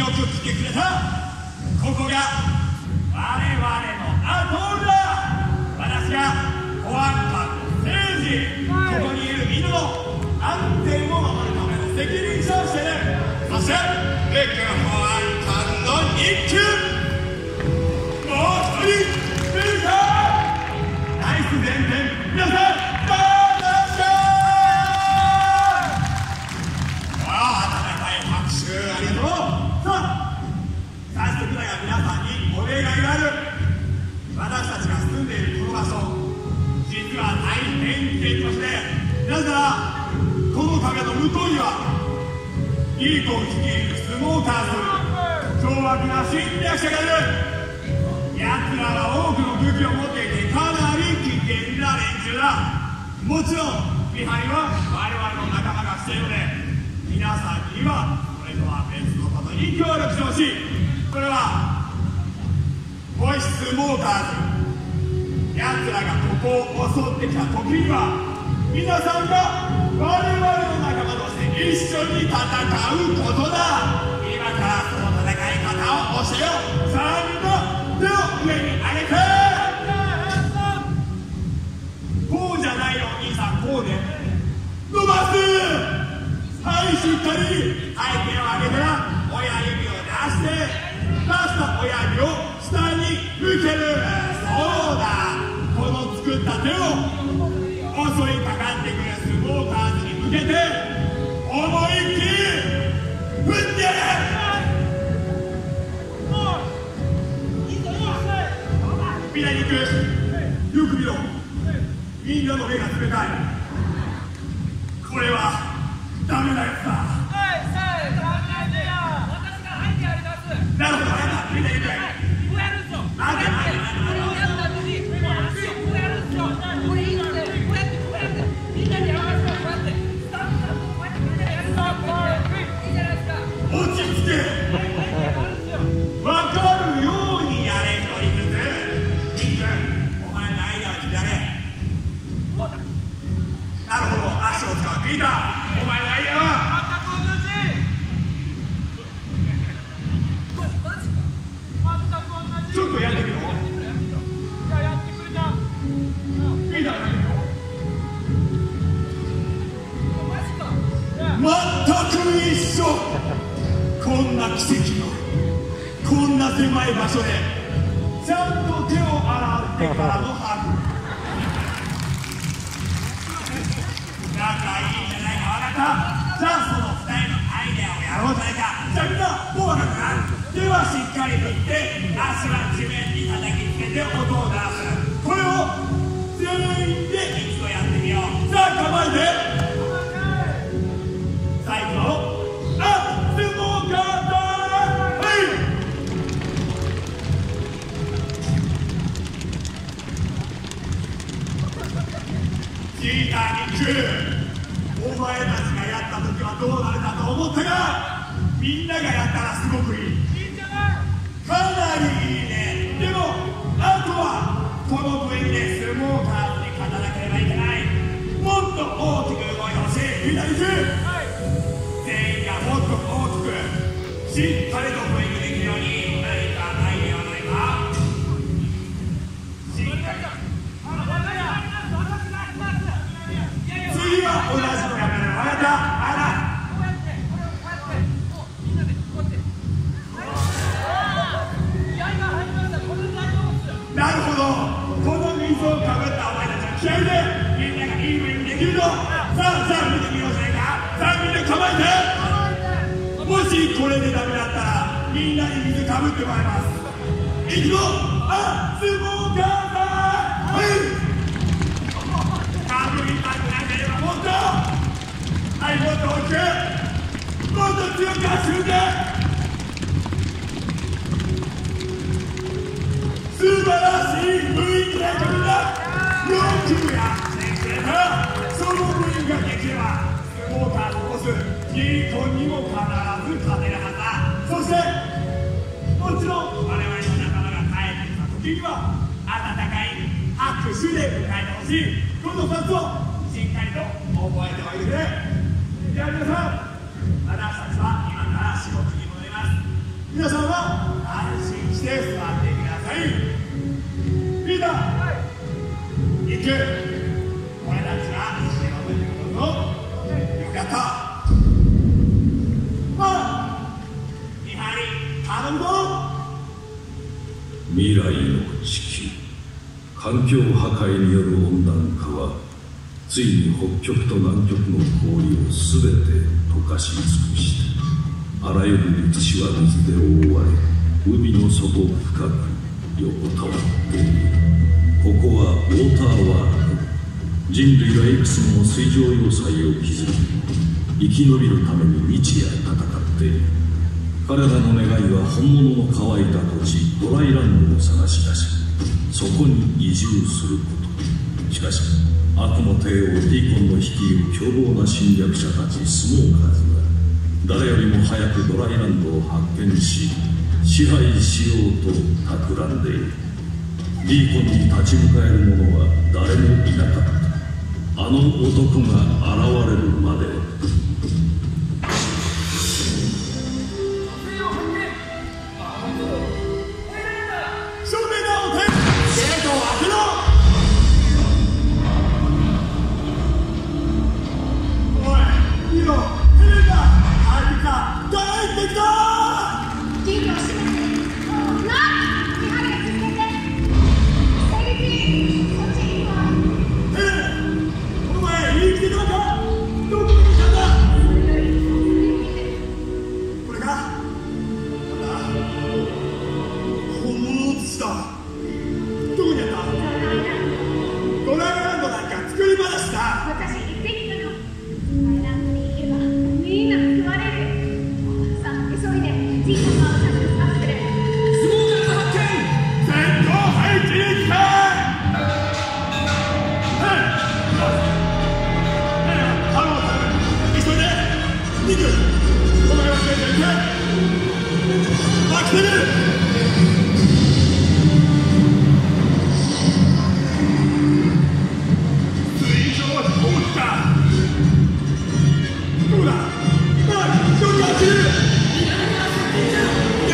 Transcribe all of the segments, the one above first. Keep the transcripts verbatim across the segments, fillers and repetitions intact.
よく来てくれた。ここが我々のアトムだ。私が保安官の政治、ここにいるみんなの安全を守るための責任者をしている。そしてレック保安官の一級、もう一人スピーカー、ナイス前編、皆さんどうぞ。ありがとう。さあ、早速だが皆さんにお願いがある。私たちが住んでいるこの場所、実は大変危険として、なぜならこの壁の向こうにはいい子を率いるスモーカーズ、凶悪な侵略者がいる。奴らは多くの武器を持っていてかなり危険な連中だ。もちろん見張りは我々の仲間がしているので、皆さんにはこれとは別のことに協力してほしい。それはボイススモーカーズ、奴らがここを襲ってきた時には皆さんが我々の仲間として一緒に戦うことだ。今からその戦い方を教えよう。さあみんな手を上に上げて、こうじゃないよお兄さん、こうで伸ばす。はい、しっかり。はい、手を上げたら親指を出して、出した親指を下に向ける。そうだ、この作った手を襲いかかってくるスモーカーズに向けて思いっきり振ってやれ。みんなに行く。よく見ろ、みんなの目が冷たい。これはダメなやつだ。なるほど、みんな行く。なんで落ち着け。分かるようにやれ。一人ずつ。リン君、お前の間を聞いてやれ。なるほど、足を使う。ピーター、お前の間はちょっとやってみろ。ピーター、全く一緒。こんな奇跡のこんな狭い場所でちゃんと手を洗ってからのハグ。仲いいじゃないか。分かった。じゃあそのふたりのアイデアをやろうじゃないか。じゃあみんなどう分かったか。手はしっかり振って足は地面に叩きつけて音を出す。これを全員で一度やってみよう。さあ構えて。最後あ、スモーカーだ。チーターに行く。お前たちがやった時はどうなるかと思ったが、みんながやったらすごくいい。かなりいいね。でもあとはこの部員でスモーカーズに勝たなければいけない。もっと大きく動いてほしい。みんな行く。全員がもっと大きくしっかりとブーイングできるように何かアイデアはないか。しっかり次は同じのやめる。分かった。あらなるほど。この水をかぶったお前たちの気合いでみんながいいブーイングできるの。さあさあ見てみようじゃないか。さあみんな構えて。もしこれでダメだったらみんなに水かぶってもらいます。いくぞ。あ、スモーカーだ。はいかぶりたくなければもっと、はい、もっと大きくもっと強く走るんで。素晴らしいブーイングだよみんな。よくやってくれた。そのブーイングができればスモーカーを起こすギーコンにも必ず勝てるはずだ。そしてもちろん我々の仲間が帰ってきた時には温かい拍手で迎えてほしい。このふたつをしっかりと覚えておいてくれ。では皆さん、私たちは今から仕事に戻ります。 して座ってください。リーダー、行く。俺たちが仕事に行くぞ。よかった。あ、見張り頼むぞ。 未来の地球、環境破壊による温暖化はついに北極と南極の氷をすべて溶かし尽くした。あらゆる陸地は水で覆われ、海の底深く横たわっている。ここはウォーターワールド。人類がいくつもの水上要塞を築き、生き延びるために日夜戦っている。彼らの願いは本物の乾いた土地ドライランドを探し出し、そこに移住すること。しかし悪の帝王ディコンの率いる凶暴な侵略者たちスモーカーズは誰よりも早くドライランドを発見し、支配しようと企んでいる。ディーコンに立ち向かえる者は誰もいなかった。あの男が現れるまで。 どうだ？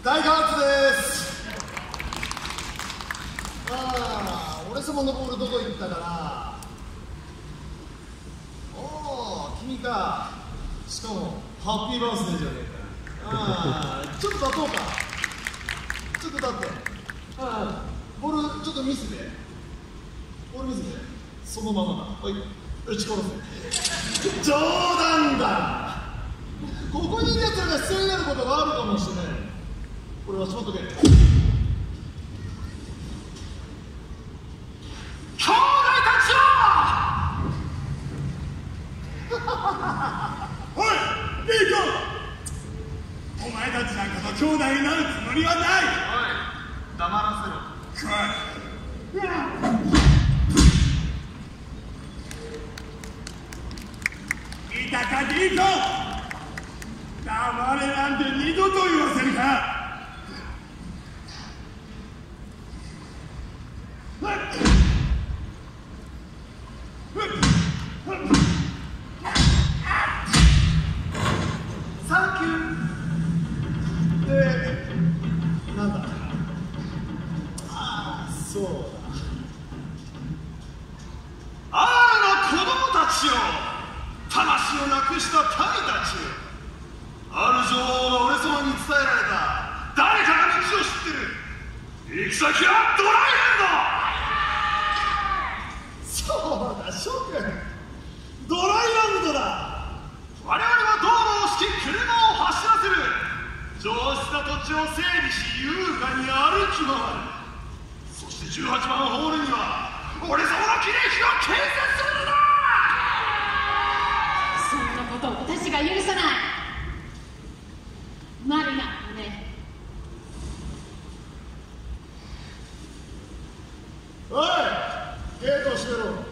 大河内です。ああ、俺様のボールどこ行ったかな。おお、君か。しかもハッピーバースデーじゃねえか。ああ、ちょっと立とうか。ちょっと立って。ああ、ボールちょっと見せて。ボール見せて。そのままだ。おい、打ち殺せ。冗談だ。ここにいるやつらが必要になることがあるかもしれない。これはしまっとけ。兄弟たちよおい、リーコ、お前たちなんかと兄弟になるつもりはない。おい、黙らせろ。 いたかリーコ、黙れなんて二度と言わせるか。 サンキュー。で、なんだ。ああ、そうだ。 あらの子供たちよ、魂をなくした民たちよ、ある情報が俺様に伝えられた。誰かが道を知ってる。行き先はドライランド。 そうだ、諸君、ドライランドだ。 我々は道路を敷き車を走らせる。上質な土地を整備し優雅に歩き回る。そしてじゅうはちばんホールには俺様の記念碑を建設するのだ。 そんなことを私が許さない。マリナね。 おい、ゲートを閉めろ。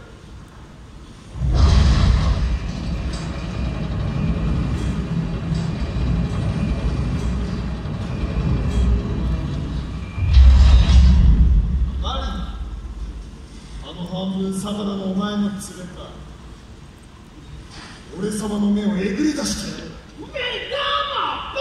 マリナ、あの半分魚のお前の連れか。俺様の目をえぐり出してやる。 目玉バ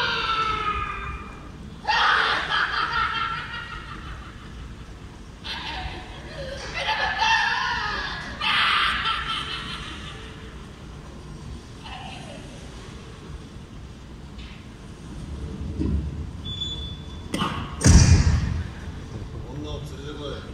女を連れてこい。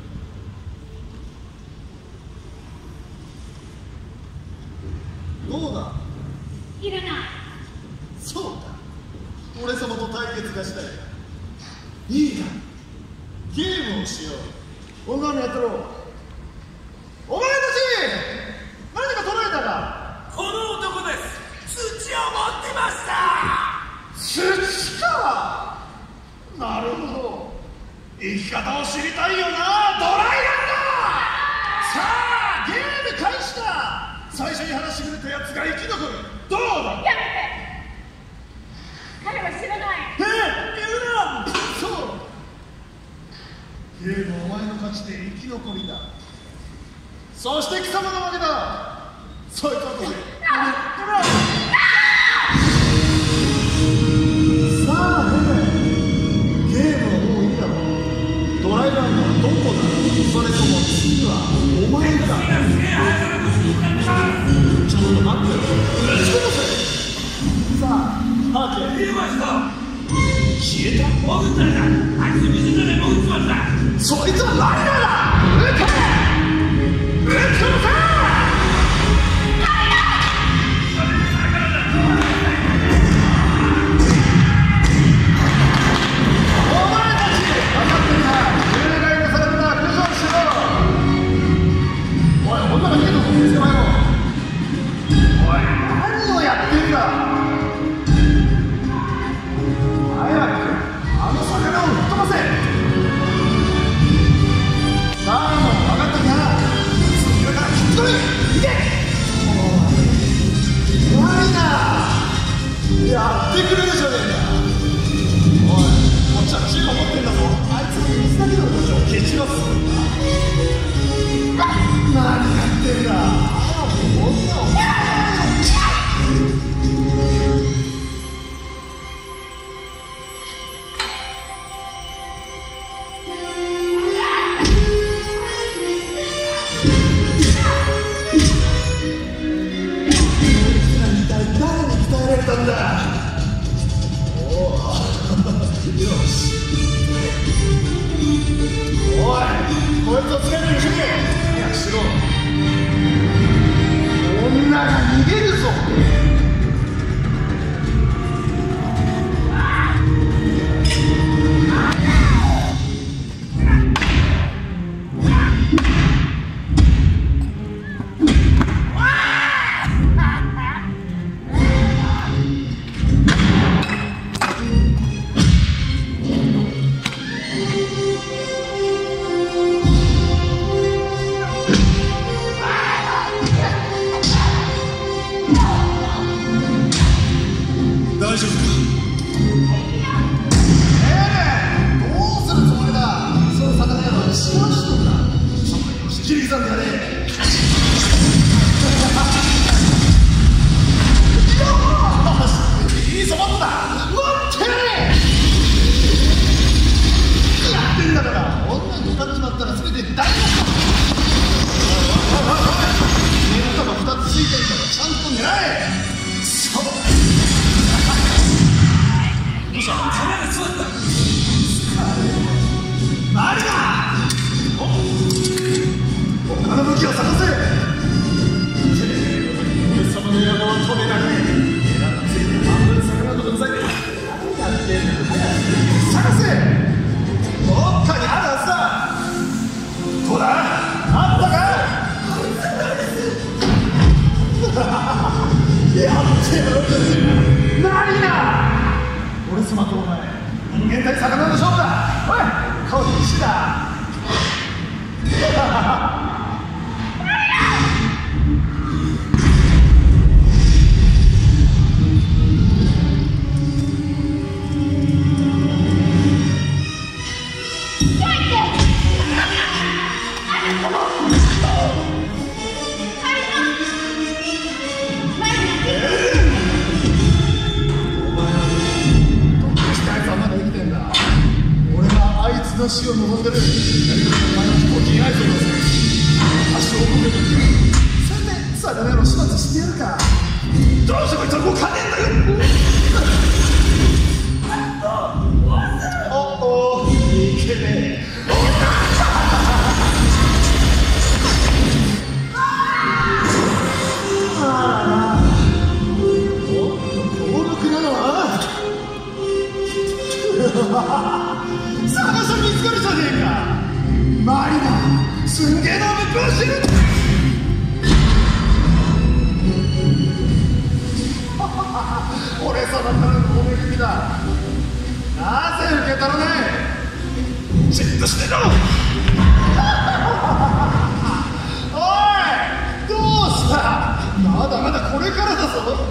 どうだ。 いらない。 そうか、俺様と対決がしたい。いいか、ゲームをしよう。女のやってろ。お前たち何か捉えたか。 この男です。土を持ってました。 土か。なるほど、生き方を知りたいよな、ドライランド。さあ、ゲーム開始だ。最初に話してくれたやつが生き残る。どうだ。 やめて。彼は知らない。 ええ、言うな。そう。ゲームお前の勝ちで生き残りだ。そして貴様の負けだ。そういうことで。さあ、ヘメ、ゲームはもういいだろう。ドライランドはどこだ。それとも次はお前だ。ちょっと待ってろ。打ち殺せ。さあ、ハーケー。消えた。潜ったんだ。あいつ水の中に潜ってました。そいつはライナーだ。撃て。撃ち殺せ。さあ、分かったか。 おい、こいつを連れて一緒に早くしろ。女が逃げるぞ。 大丈夫か？ ええ、どうするつもりだ。その魚屋は仕回しとんだ。そこに押して切り刻んでやれ。いいそばった。待ってやれ。やってんだから。女にかかっちまったら全て台無しだ。目の玉二つついてるからちゃんと狙え。そう。マリナ！他の武器を探せ！俺様の山は止められない。エラがついて半分魚と分際で何やってんだ。探せ！どっかにあるはずだ。どうだ？あったか？やってやる！マリナ！俺様とお前、人間対魚の勝負だ。おい、顔に石だ。死を望んでる。何かお前の飛行機に合図を出せ。足を込める。さて、魚の始末してやるか。どうしてもいたら動かねえんだよ。おお、いけねえ。ああ、おっと強力なのは探し見つかるじゃねえか。マリナ、すんげえなぶっ壊してる。俺様からのお恵みだ。なぜ受け取らない。じっとしてろ。おい、どうした。まだまだこれからだぞ。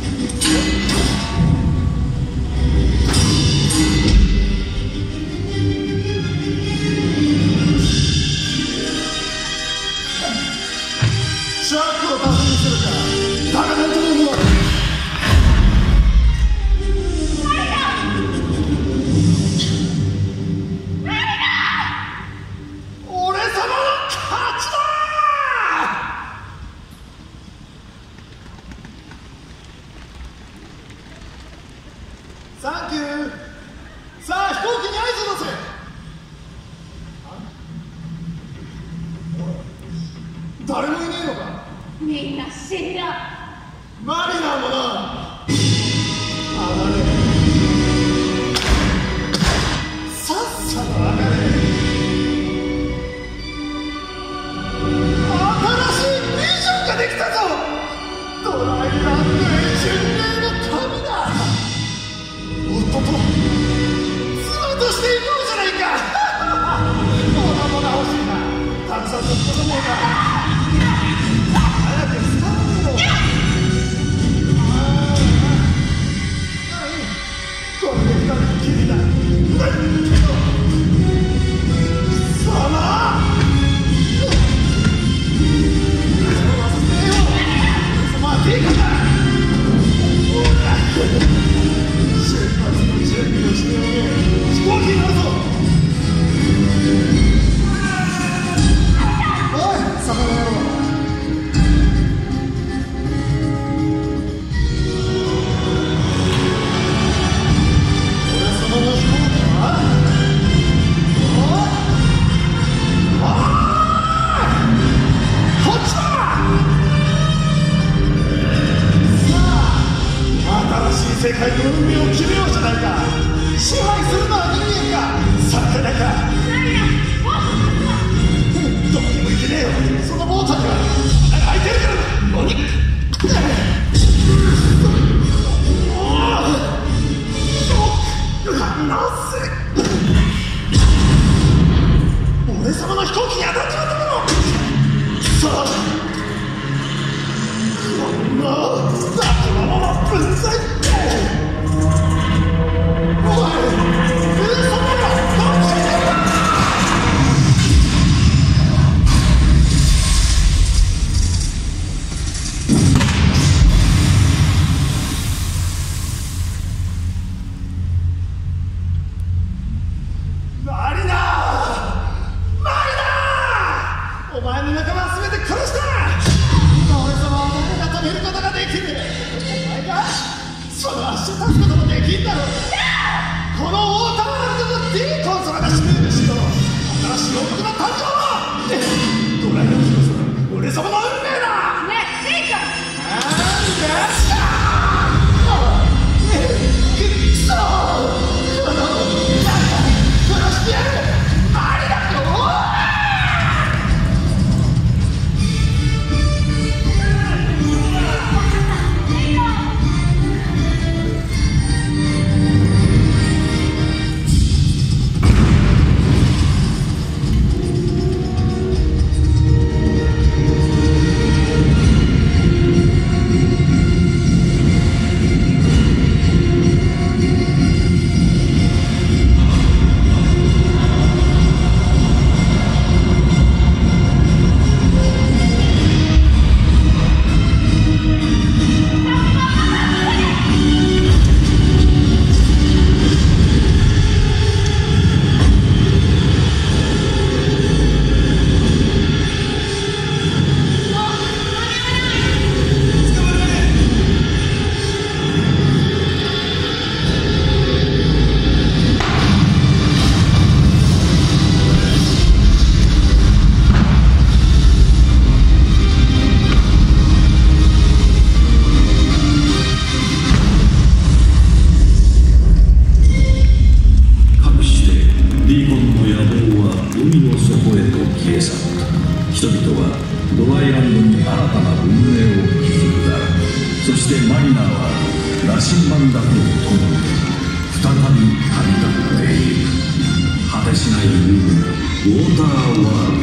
シャークを達成するか。だがなんとも思わない。俺様の勝ちだ。サンキュー。さあ飛行機に合図を出せ。誰もいねえのか。 みんな死んだ。 マリナもな。あがれ。さっさとあがれ。新しいビジョンができたぞ。ドライランドへ巡礼の旅だ。夫と妻として行こうじゃないか。子供が欲しいな。たくさんの子供が。魚さあないかどこにも行けねえよ。そのボートには穴が開いてるから何なぜ俺様の飛行機に当たっちまっただろ。さあこんな雑なまま分際っておい上様がどっちにいるか。マリナマリナお前の仲間は全て殺した。俺様は誰が止めることができる。お前がその足を立つこともできんだろう。このウォーターワールドのディーコン様が指名しろ。新しい王国の誕生ドライの広さ俺様の運命だ。 ねえディーコンなんだしたくそこの殺してやる。ありだよ。 人々はドライランドに新たな運命を築くだろう。そしてマリナーは羅針盤だけを共に再び旅立っていく。果てしない海ウォーターワールド。